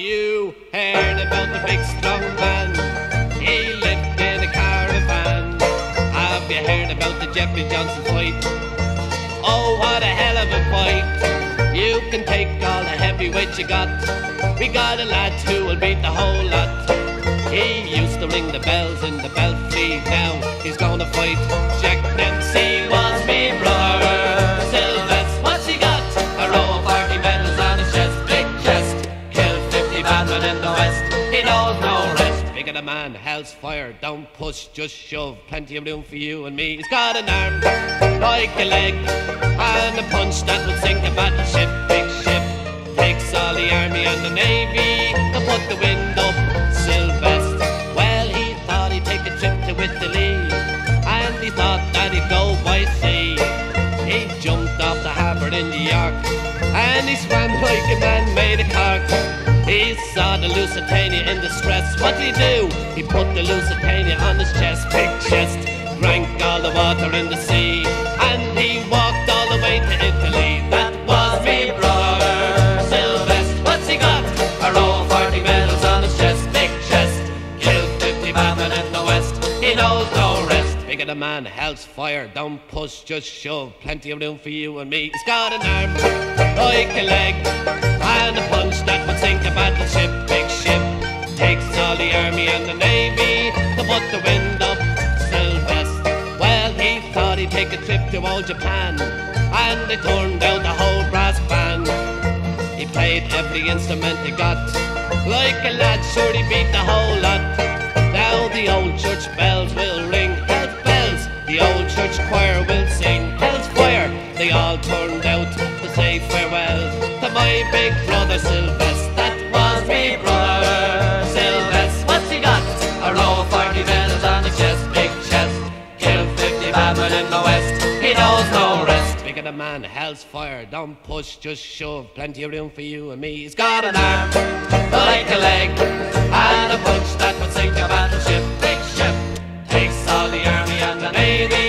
you heard about the big strong man? He lived in a caravan. Have you heard about the Jeffrey Johnson fight? Oh, what a hell of a fight. You can take all the heavyweights you got. We got a lad who will beat the whole lot. He used to ring the bells in the belfry. Now he's gonna fight Jack Dempsey. Was me brother Sylvester. What's he got? A row of 40 medals on his chest. Big chest. Killed 50 bad men in the west. He knows no rest. Bigger the man, hell's fire. Don't push, just shove. Plenty of room for you and me. He's got an arm like a leg and a punch that will sink a battleship. Big ship takes all the army and the navy to put the wind up. Sylvester, well, he thought he'd take a trip to Italy, and he thought that he'd go by sea. He jumped off the harbour in New York, and he swam like a man made of cork. He saw the Lusitania in distress. What did he do? He put the Lusitania on his chest. Big chest, drank all the water in the sea, and he walked all the way to Italy. That was me brother Sylvester. What's he got? A row of 40 medals on his chest. Big chest, killed 50 bad men in the west. He knows no rest. Bigger the man, hell's fire. Don't push, just shove. Plenty of room for you and me. He's got an arm like a leg and a punch that would sink a battleship. Big ship takes all the army and the navy to put the wind up. Sylvester, well, he thought he'd take a trip to old Japan, and they turned out the whole brass band. He played every instrument he got, like a lad, sure he beat the whole lot. Now the old church bells will ring, hell's bells, the old church choir will sing. Hell's fire, they all turned out to say farewell to my big brother Sylvester. That was me brother Sylvester. What's he got? A row of 40 medals on his chest. Big chest, killed 50 bad men in the west. He knows no rest. Bigger the man, hell's fire. Don't push, just shove. Plenty of room for you and me. He's got an arm like a leg and a punch that would sink a battleship. Big ship takes all the army and the navy